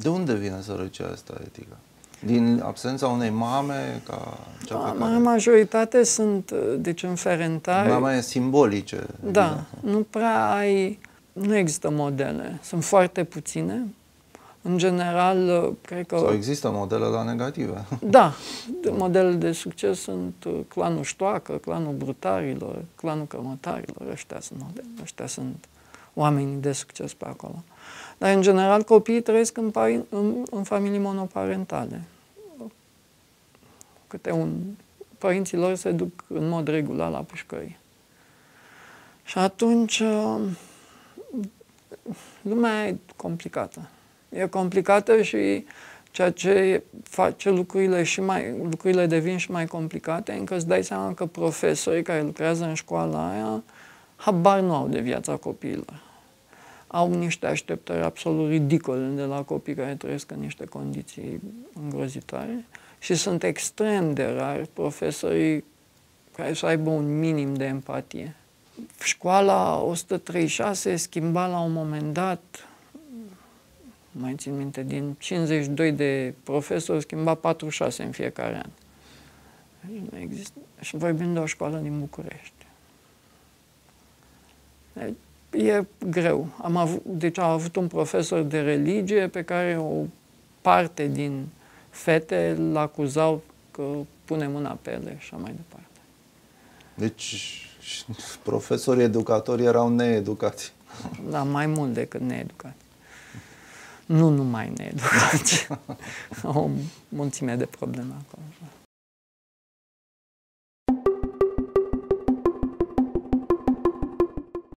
De unde vine sărăcia asta etică? Din absența unei mame ca cea pe care... Majoritate sunt, deci în ferentari... Mame simbolice. Da, nu prea ai... Nu există modele. Sunt foarte puține. În general, cred că... Sau există modele la negative. Da, modele de succes sunt clanul Ștoacă, clanul Brutarilor, clanul Cămătarilor. Ăștia sunt modele. Ăștia sunt oamenii de succes pe acolo. Dar, în general, copiii trăiesc în familii monoparentale. Părinții lor se duc în mod regulat la pușcării. Și atunci, lumea e complicată. E complicată și ceea ce face lucrurile devin și mai complicate, încă îți dai seama că profesorii care lucrează în școala aia habar nu au de viața copiilor. Au niște așteptări absolut ridicole de la copii care trăiesc în niște condiții îngrozitoare și sunt extrem de rari profesorii care să aibă un minim de empatie. Școala 136 schimba la un moment dat, mai țin minte, din 52 de profesori schimba 46 în fiecare an. Nu există. Și vorbim de o școală din București. E greu. Deci am avut un profesor de religie pe care o parte din fete îl acuzau că pune mâna pe ele și așa mai departe. Deci profesorii educatori erau needucați. Da, mai mult decât needucați. Nu numai needucați. O mulțime de probleme acolo.